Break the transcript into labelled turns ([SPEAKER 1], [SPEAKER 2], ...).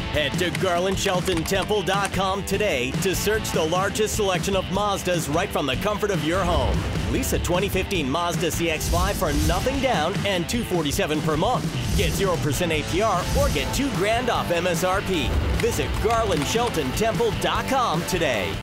[SPEAKER 1] Head to GarlynSheltonTemple.com today to search the largest selection of Mazdas right from the comfort of your home. Lease a 2015 Mazda CX-5 for nothing down and $247 per month. Get 0% APR or get $2 grand off MSRP. Visit GarlynSheltonTemple.com today.